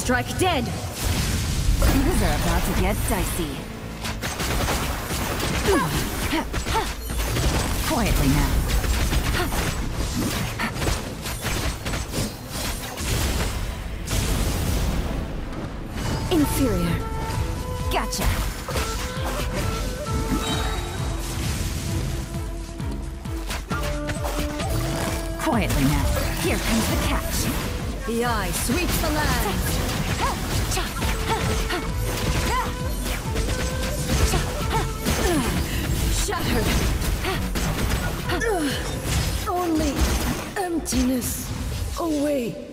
strike dead! Things are about to get dicey. Quietly now. Inferior. Gotcha. Quietly now. Here comes the catch. The eye sweeps the land! Shattered! Only emptiness awaits.